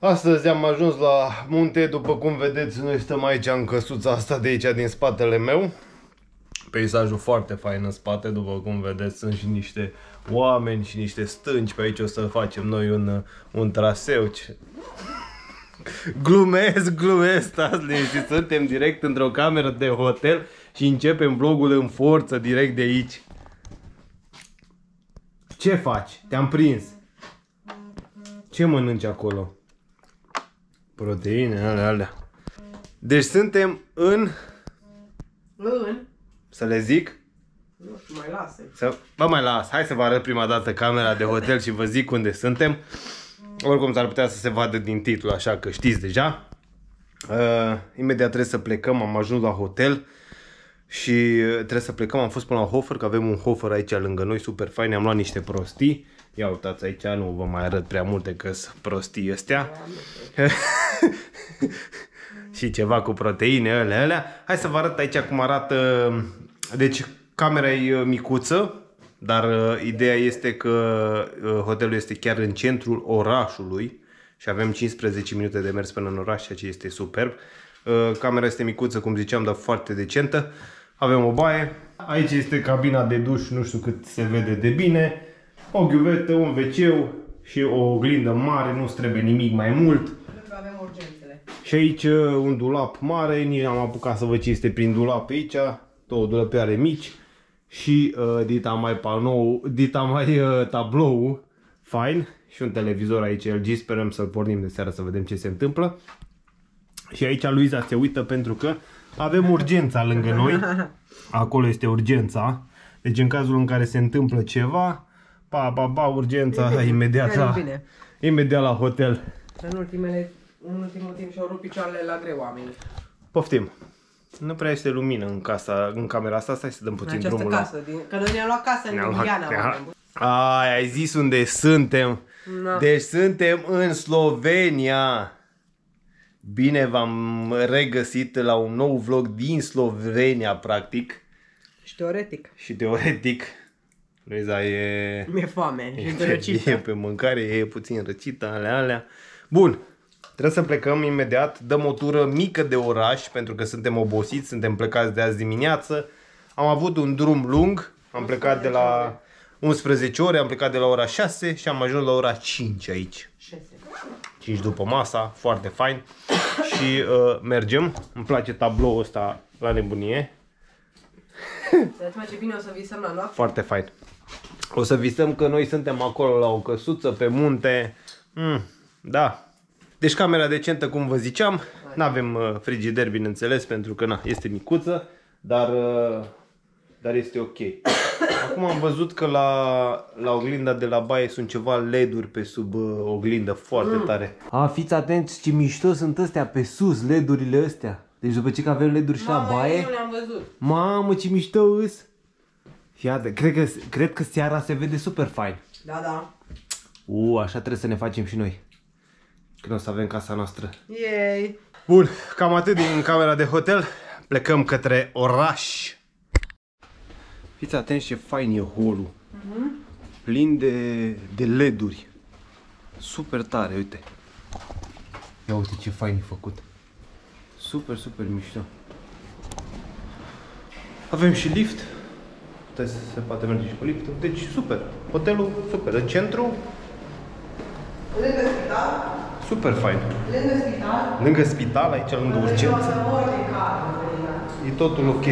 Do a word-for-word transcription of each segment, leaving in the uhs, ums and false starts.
Astăzi am ajuns la munte, după cum vedeți, noi stăm aici în căsuța asta de aici din spatele meu. Peisajul foarte fain în spate, după cum vedeți, sunt și niște oameni și niște stânci. Pe aici o să facem noi un, un traseu. Glumesc, glumesc, stați liniștiți, suntem direct într-o cameră de hotel și începem vlogul în forță direct de aici. Ce faci? Te-am prins. Ce mănânci acolo? Proteine, alea, alea. Deci suntem în... În? Să le zic? Nu știu, mai lasă. Să... Vă mai las. Hai să vă arăt prima dată camera de hotel și vă zic unde suntem. Oricum s-ar putea să se vadă din titlu, așa că știți deja. Uh, imediat trebuie să plecăm, am ajuns la hotel. Și trebuie să plecăm, am fost până la Hofer, că avem un Hofer aici lângă noi, super fain, am luat niște prostii. Ia uitați aici, nu vă mai arăt prea multe că sunt prostii astea. Și ceva cu proteine, alea, alea. Hai să vă arăt aici cum arată. Deci camera e micuță, dar uh, ideea este că uh, hotelul este chiar în centrul orașului și avem cincisprezece minute de mers până în oraș, ceea ce este superb. Uh, camera este micuță, cum ziceam, dar foarte decentă. Avem o baie. Aici este cabina de duș, nu știu cât se vede de bine. O ghiuvetă, un ve ce și o oglindă mare, nu trebuie nimic mai mult. Pentru că avem urgențele. Și aici un dulap mare, nici n-am apucat să văd ce este prin dulap aici. Două dulăpioare mici. Și uh, dita mai panou, dita mai uh, tablou, fain. Și un televizor aici L G, sperăm să-l pornim de seară să vedem ce se întâmplă. Și aici Luiza se uită pentru că avem urgența lângă noi. Acolo este urgența. Deci în cazul în care se întâmplă ceva, pa, pa, pa, urgența, imediat la, imediat la hotel. În, ultimele, în ultimul timp și-au rupt picioarele la greu oamenii. Poftim. Nu prea este lumină în casa, în camera asta, stai să dăm puțin în drumul casă, la... din, că noi ne-am luat casă în Ljubljana. Ai, ai zis unde suntem. No. Deci suntem în Slovenia. Bine v-am regăsit la un nou vlog din Slovenia, practic. Și teoretic. Și teoretic. Luiza e... Mi-e foame și răcită. E pe mâncare, e puțin răcită, alea, alea. Bun. Trebuie să plecăm imediat. Dăm o tură mică de oraș, pentru că suntem obosiți, suntem plecați de azi dimineață. Am avut un drum lung. Am plecat de la unsprezece ore, am plecat de la ora șase și am ajuns la ora cinci aici. cinci după masa, foarte fain. Și uh, mergem. Îmi place tabloul ăsta la nebunie. Să-ți face bine, o să visăm la noapte. Foarte fain. O să visăm că noi suntem acolo la o căsuță pe munte. Mm, da. Deci camera decentă, cum vă ziceam. N-avem uh, frigider, bineînțeles, pentru că na, este micuță. Dar, uh, dar este ok. Acum am văzut că la, la oglinda de la baie sunt ceva L E D-uri pe sub uh, oglindă, foarte mm. tare. A, fiți atenți ce mișto sunt astea pe sus, L E D-urile astea. Deci după ce că avem L E D-uri și la baie... eu le-am văzut. Mamă, ce mișto îs! Iată, cred că, cred că seara se vede super fain. Da, da. U, așa trebuie să ne facem și noi. Când o să avem casa noastră. Yay! Bun, cam atât din camera de hotel. Plecăm către oraș. Fiți atenți ce fain e holul. Uh-huh. Plin de, de L E D-uri. Super tare, uite. Ia uite ce fain e făcut. Super, super mișto. Avem și lift. Se poate merge și pe lift. Deci super. Hotelul super. În centru. Lângă spital. Super fain. Lângă spital. Lângă spital, aici lângă urgență. E totul ok.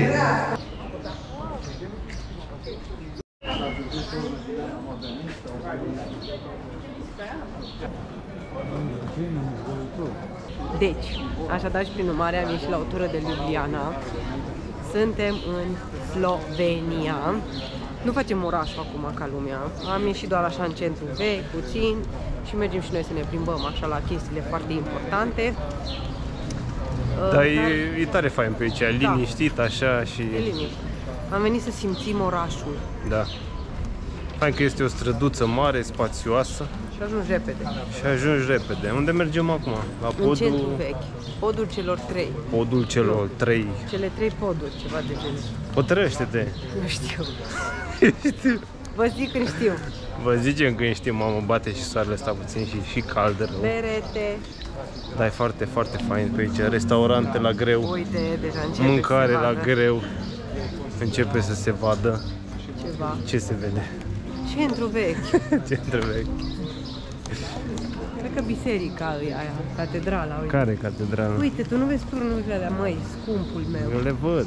Deci, așadar și prin urmare am ieșit la o tură de Ljubljana. Suntem în Slovenia. Nu facem orașul acum ca lumea. Am ieșit doar așa în centru vechi, puțin, și mergem și noi să ne plimbăm așa la chestiile foarte importante. Dar Dar... E, e tare fain pe aici, da. Liniștit așa și... E liniștit. Am venit să simțim orașul. Da. Fain că este o străduță mare, spațioasă. Și ajungi repede. Și ajungi repede. Unde mergem acum? La podul... În centru vechi. Podul celor trei. Podul celor trei. Cele trei poduri, ceva de genul. Hotărăște-te. Nu știu. Știu. Vă zic când știu. Vă zicem când știm, mamă, bate și soarele ăsta puțin și, și cald rău. Berete. Da, e foarte, foarte fain pe aici. Restaurante la greu. Uite, deja începe Mâncare să se la vadă greu. Începe să se vadă. ceva. Ce se vede? Centru vechi. Centru vechi. Cred că biserica e aia, catedrala. Uite. Care catedrală? Uite, tu nu vezi turnurile alea, măi, scumpul meu. Eu le văd.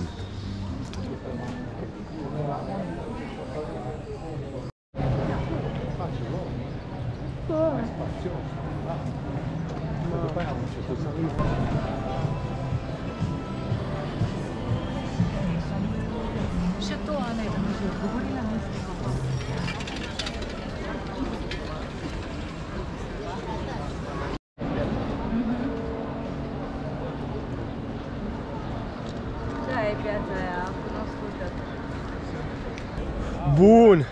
Da, e piața aia cunoscută. Bun!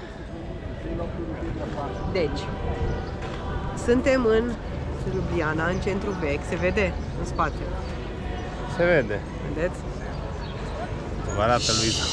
Deci, suntem în Ljubljana, în centru vechi, se vede în spate. Se vede. Vedeți? Vă arată Luiza.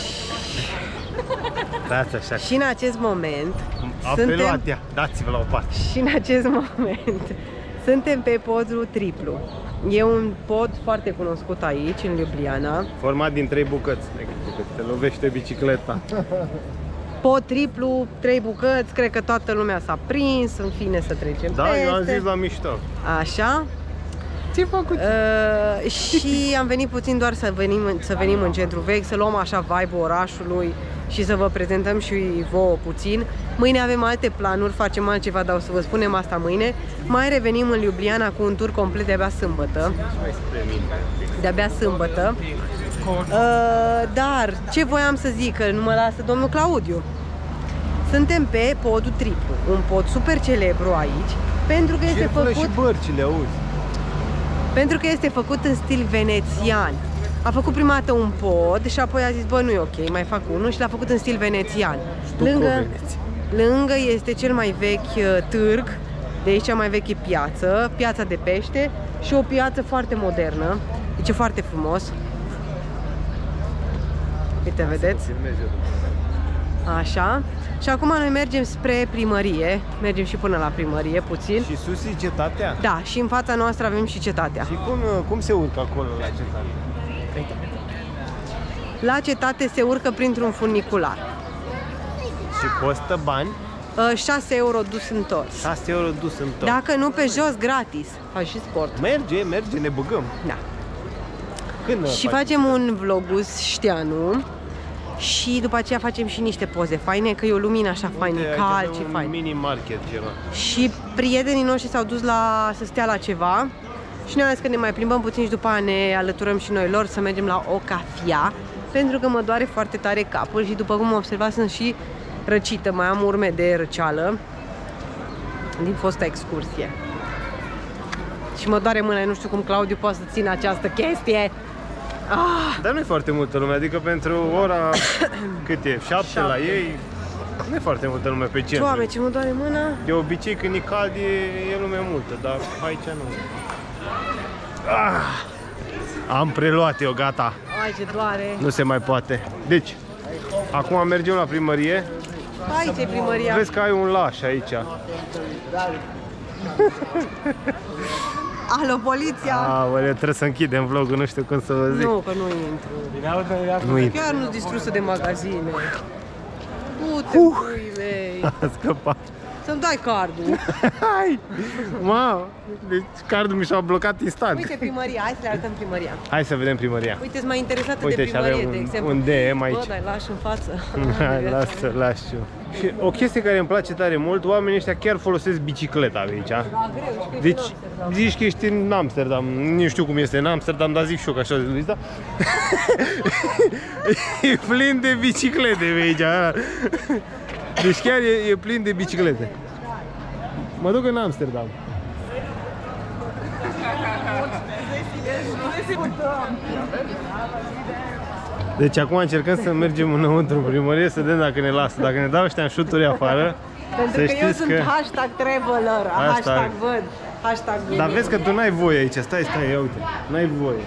Dați așa. Și în acest moment Apeluat suntem, ea. Dați-vă la o parte. și în acest moment suntem pe podul triplu. E un pod foarte cunoscut aici, în Ljubljana. Format din trei bucăți. Te lovește bicicleta. Pod triplu, trei bucăți, cred că toată lumea s-a prins, în fine să trecem Da, peste. eu am zis la mișto. Așa. Ce făcut? Uh, și am venit puțin doar să venim, să venim în centru vechi, să luăm așa vibe-ul orașului și să vă prezentăm și vouă puțin. Mâine avem alte planuri, facem altceva, dar o să vă spunem asta mâine. Mai revenim în Ljubljana cu un tur complet de-abia sâmbătă. De-abia sâmbătă. Uh, dar ce voiam să zic, că nu mă lasă domnul Claudiu. Suntem pe podul triplu, un pod super celebru aici, pentru că este făcut... și bărcile, auzi. Pentru că este făcut în stil venețian. A făcut prima dată un pod și apoi a zis, bă, nu e ok, mai fac unul și l-a făcut în stil venețian. Lângă, lângă este cel mai vechi uh, târg, de aici cea mai veche piață, piața de pește și o piață foarte modernă. Deci e foarte frumos. Uite, vedeți? Așa. Și acum noi mergem spre primărie, mergem și până la primărie puțin. Și sus e cetatea? Da, și în fața noastră avem și cetatea. Și cum, cum se urcă acolo la cetate? La cetate se urcă printr-un funicular. Și costă bani? șase euro dus întors. șase euro dus în tot. Dacă nu pe jos, gratis. Faci și sport. Merge, merge, ne băgăm. Da. Când Și facem un vlogus știanu. Și după aceea facem și niște poze faine, că e o lumină așa faină, cald și fain. Un mini market ceva. Și prietenii noștri s-au dus la, să stea la ceva și ne-au zis că ne mai plimbăm puțin și după aia ne alăturăm și noi lor să mergem la o cafea, pentru că mă doare foarte tare capul și după cum observați sunt și răcită, mai am urme de răceală din fosta excursie. Și mă doare mâna, nu știu cum Claudiu poate să țină această chestie. Ah. Dar nu e foarte multă lume, adică pentru ora cât e? șapte la ei, nu e foarte multă lume pe centru. Doamne, ce mă doare mâna. De obicei când e cald e, e lume multă, dar aici nu. Ah. Am preluat eu, gata. Ai, ce doare. Nu se mai poate. Deci, acum mergem la primărie. Aici e primăria. Vezi că ai un laș aici. Alo, poliția! Aoleu, trebuie să închidem vlogul, nu știu cum să vă zic. Nu, că nu intru. Nu intru. Chiar nu distrusă de magazine. Du-te, uh. pui mei. A scăpat. Să-mi dai cardul. Hai! Mamă! Deci cardul mi s-a blocat instant. Uite primăria, hai să le arătăm primăria. Hai să vedem primăria. Uite, sunt mai interesată Uite, de și primărie, avem de un, exemplu. un D M aici. Bă, dai, lași în față. Hai, lasă, las eu. Și o chestie care îmi place tare mult, oamenii ăștia chiar folosesc bicicleta aici. Da, greu, Deci, zici că ești în Amsterdam, nu știu cum este în Amsterdam, dar zic și eu că așa de Luiza. E plin de biciclete pe aici. Deci chiar e, e plin de biciclete. Mă duc în Amsterdam. Deci acum încercăm să mergem înăuntru în primărie să vedem dacă ne lasă. Dacă ne dau ăștia în șuturi afară, pentru să că știți eu sunt că... hashtag traveler, Hashtag. hashtag văd, hashtag vine. Dar vezi că tu n-ai voie aici, stai, stai, ia uite, n-ai voie.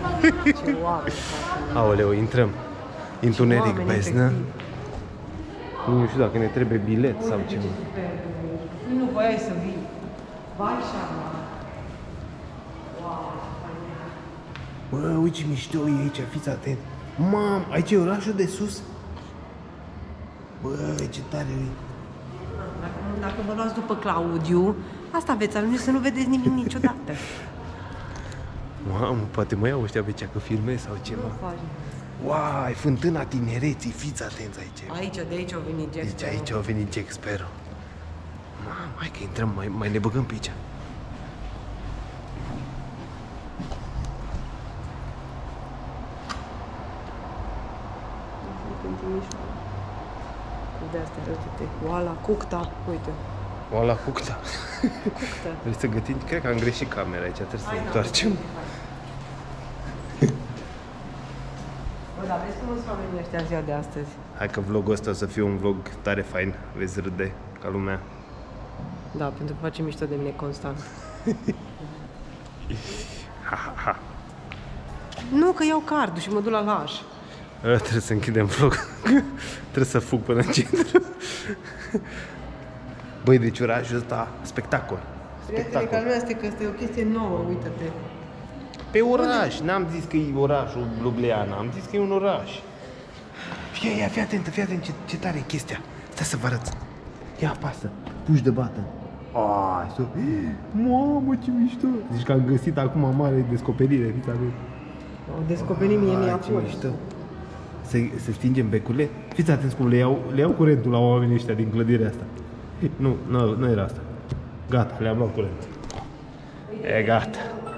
Ce oameni. Aoleu, intrăm. Întuneric, oameni beznă. Nu știu dacă ne trebuie bilet sau ceva. Nu voiai să vii. Vai șama. Bă, uite ce mișto e aici, fiți atent. Mam, aici e orașul de sus? Bă, ce tare e. Dacă, dacă vă luați după Claudiu, asta veți ajunge să nu vedeți nimic niciodată. Mamă, poate mă iau ăștia pe cea că filmez sau ceva. Nu faci. Uai, fântâna tinereții, fiți atenți aici. Aici, de aici au venit Jack Deci Sparrow. aici a venit Jack Sparrow. Mamă, hai că intrăm, mai, mai ne băgăm pe aici. De astea, uite-te, oala, cucta, uite. Oala cucta. Cucta. Vrei să gătim? Cred că am greșit camera aici, trebuie să ne întoarcem. Bă, dar vezi cum sunt oamenii ăștia în ziua de astăzi? Hai că vlogul ăsta o să fie un vlog tare fain, vezi râde ca lumea. Da, pentru că face mișto de mine constant. Ha, ha, ha. Nu, că iau cardul și mă duc la laș. A, trebuie să închidem vlog. Trebuie să fug până în centru. Băi, deci orașul ăsta, spectacol. Prietene, ca lumea este că asta e o chestie nouă, uite-te. Pe oraș, n-am zis că e orașul Ljubljana, am zis că e un oraș. Ia, ia, fii atentă, fii atent ce, ce tare e chestia. Stai să vă arăt. Ia, apasă, push de button. Ai, so... Mamă, ce mișto. Zici că am găsit acum mare descoperire, fiți atent. O descoperi mie mi-a ce mișto. Se, se stingem becurile. Fiți atenți cum le iau, le iau curentul la oamenii ăștia din clădirea asta. Nu, nu, nu era asta. Gata, le-am luat curent. E gata.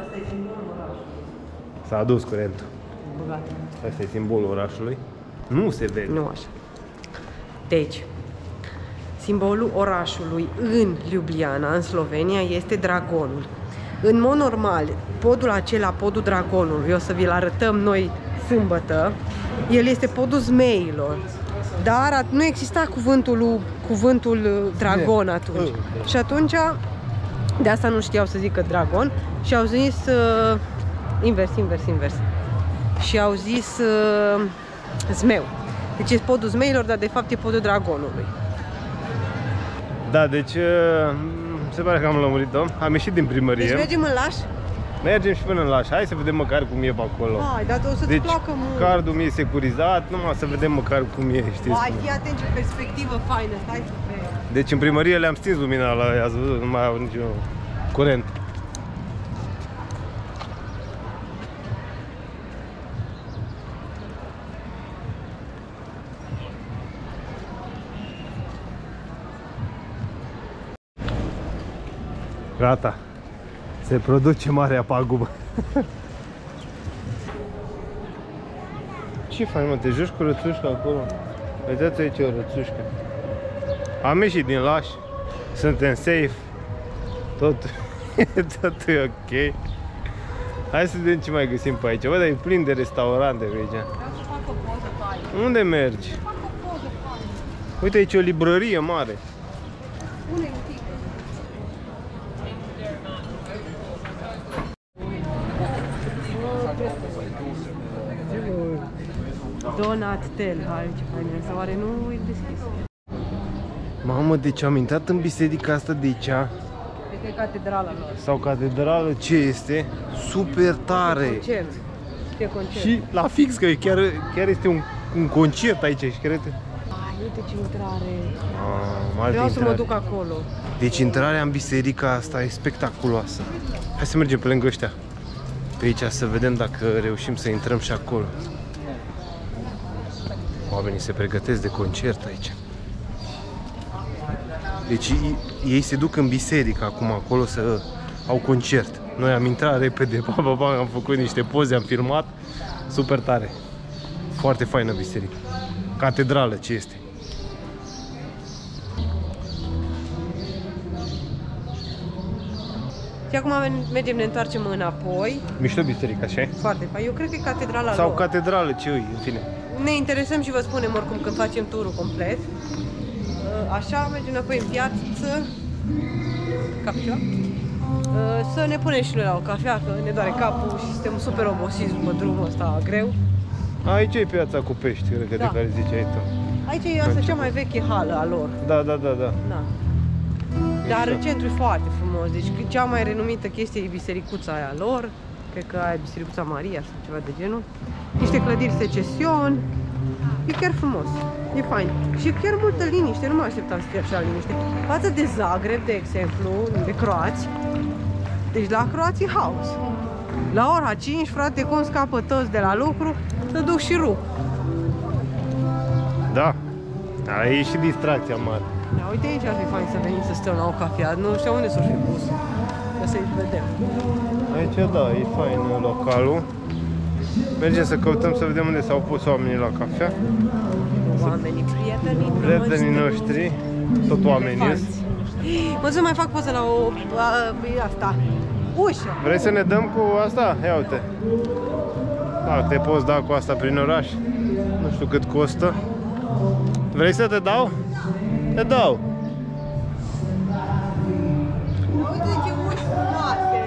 S-a adus curentul. Băgat. Asta e simbolul orașului. Nu se vede. Nu așa. Deci, simbolul orașului în Ljubljana, în Slovenia, este dragonul. În mod normal, podul acela, podul dragonului, o să vi-l arătăm noi sâmbătă, el este podul zmeilor. Dar nu exista cuvântul, cuvântul dragon atunci. Și atunci, de asta nu știau să zică dragon și au zis uh, invers, invers, invers. Și au zis uh, zmeu. Deci e podul zmeilor, dar de fapt e podul dragonului. Da, deci se pare că am lămurit-o. Am ieșit din primărie. Deci mergem în laș? Mergem și până în laș. Hai să vedem măcar cum e pe acolo. Hai, dar o să-ți Deci placă mult. cardul mi e securizat, numai să vedem măcar cum e, știți? Hai, fii atent ce perspectivă faină, stai să vezi. Deci în primărie le-am stins lumina la aia, ați văzut, nu mai au niciun curent. Gata. Se produce marea pagubă. Ce faci, mă? Te joci cu rățușca acolo? Uitați aici o rățușcă. Am ieșit din laș. Suntem safe. Tot, tot e ok. Hai să vedem ce mai găsim pe aici. Bă, dar e plin de restaurante pe aici. Vreau să fac o poză faină. Unde mergi? Fac o poză faină. Uite, aici e o librărie mare. Pune un pic. Donatel, hai ce fain e, sau oare nu e deschis? Mamă, deci am intrat în biserica asta de aici. Cred că e catedrala lor. Sau catedrală, ce este? Super tare! Concert. Ce concert? Și la fix, că chiar, chiar este un, un concert aici, și cred. Ai, uite ce intrare. Ah, Vreau să mă intrare. duc acolo. Deci intrarea în biserica asta e spectaculoasă. Hai să mergem pe lângă ăștia. Pe aici să vedem dacă reușim să intrăm și acolo. Oamenii se pregătesc de concert aici. Deci ei se duc în biserică acum acolo să au concert. Noi am intrat repede, pa, pa, pa, am făcut niște poze, am filmat. Super tare. Foarte faină biserică. Catedrală ce este. Și acum mergem, ne întoarcem înapoi. Mișto biserica, așa? Foarte fain. Eu cred că e catedrala Sau lor. catedrală, ce îi, în fine. Ne interesăm și vă spunem oricum când facem turul complet. Așa, mergem înapoi în piață. Capcioa. Să ne punem și noi la o cafea, că ne doare capul și suntem super obosiți după drumul ăsta greu. Aici e piața cu pești, cred că Da. de care ziceai tu. Aici e asta cea mai veche hală a lor. Da, da, da, da. Da. Dar centrul e foarte frumos, deci cea mai renumită chestie e bisericuța aia lor, cred că aia e bisericuța Maria sau ceva de genul. Niște clădiri secesion, e chiar frumos, e fain. Și chiar multă liniște, nu mă așteptam să fie așa liniște. Față de Zagreb, de exemplu, de croați, deci la croații haos. La ora cinci, frate, cum scapă toți de la lucru, să duc și rup. Da, aia e și distracția mare. Da, uite aici ar fi fain să venim să stăm la o cafea, nu știu unde s-o fi pus, ca să-i vedem. Aici da, e fain localul. Mergem să căutăm să vedem unde s-au pus oamenii la cafea. Oamenii, prietenii, Prietenii noștri, tot oamenii. Mă să mai fac poză la o, a, asta, ușă. Vrei să ne dăm cu asta? Ia uite. Da, te poți da cu asta prin oraș. Nu știu cât costă. Vrei să te dau? Te dau. Uite ce uși frumoase.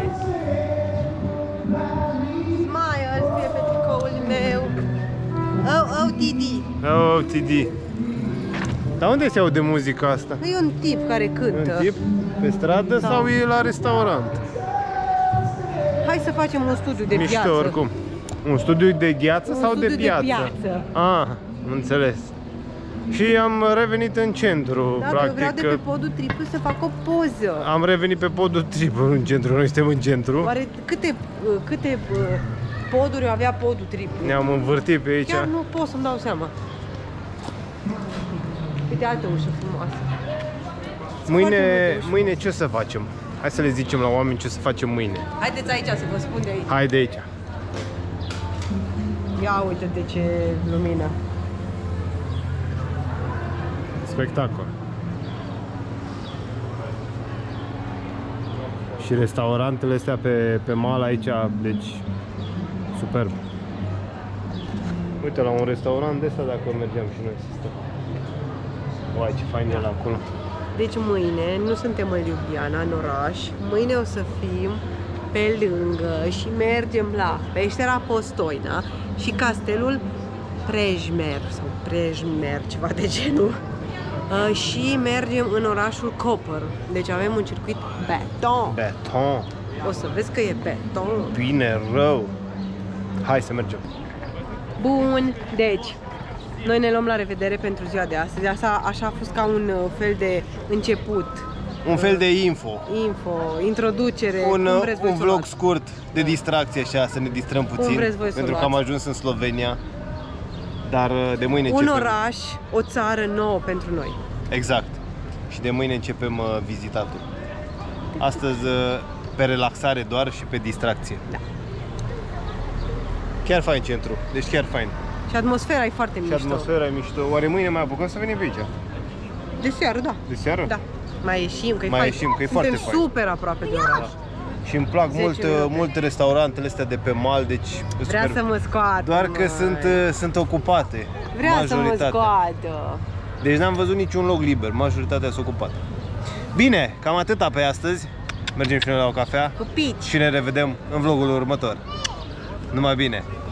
Smile, scrie pe tricoul meu. Oh, oh, Didi. Oh, T D. Dar unde se aude muzica asta? E un tip care cântă. Un tip? Pe stradă Da. sau e la restaurant? Hai să facem un studiu de Mișto viață. oricum. Un studiu de gheață Un sau de studiu de piață? piață. Ah, am înțeles. Și am revenit în centru, Da, practic. eu vreau de pe podul triplu să fac o poză. Am revenit pe podul triplu în centru, noi suntem în centru. Oare câte, câte uh, poduri avea podul triplu? Ne-am învârtit pe aici. Chiar nu pot să-mi dau seama. Uite altă ușă frumoasă. Mâine, Foarte multe uși. mâine ce să facem? Hai să le zicem la oameni ce să facem mâine. Haideți aici să vă spun de aici. Hai de aici. Ia uite de ce lumină. Spectacol. Și restaurantele astea pe, pe mal aici, deci superb. Uite la un restaurant de ăsta dacă mergeam și noi să stăm. Uai, ce fain e la acolo. Deci mâine nu suntem în Ljubljana, în oraș. Mâine o să fim pe lângă și mergem la peștera Postoina și castelul Prejmer sau Prejmer, ceva de genul. Uh, și mergem în orașul Koper. Deci avem un circuit beton. Beton. O să vezi că e beton. Bine, rău. Hai să mergem. Bun, deci noi ne luăm la revedere pentru ziua de astăzi. Asta așa a fost ca un uh, fel de început. Un fel de info. Info, introducere, Un, cum vreți voi un să o vlog luați. scurt de distracție așa, să ne distrăm puțin. vreți voi să o pentru că am luați. ajuns în Slovenia. Dar de mâine Un începem. oraș, o țară nouă pentru noi. Exact. Și de mâine începem uh, vizitatul. Astăzi uh, pe relaxare doar și pe distracție. Da. Chiar fain centru, deci chiar fain. Și atmosfera e foarte Și mișto. atmosfera e mișto. Oare mâine mai apucăm să venim pe aici? De seară, da. De seară? Da. Mai ieșim, că e Mai fain. ieșim, că e Suntem foarte fain. super aproape de oraș. Și îmi plac zece mult, uh, minute. mult restaurantele astea de pe mal, deci Vrea super. să mă scoată, Doar că măi. sunt, uh, sunt ocupate. Vrea să mă majoritatea. scoată. Deci n-am văzut niciun loc liber, majoritatea sunt ocupate. Bine, cam atâta pe astăzi. Mergem și noi la o cafea Cu pici. și ne revedem în vlogul următor. Numai bine!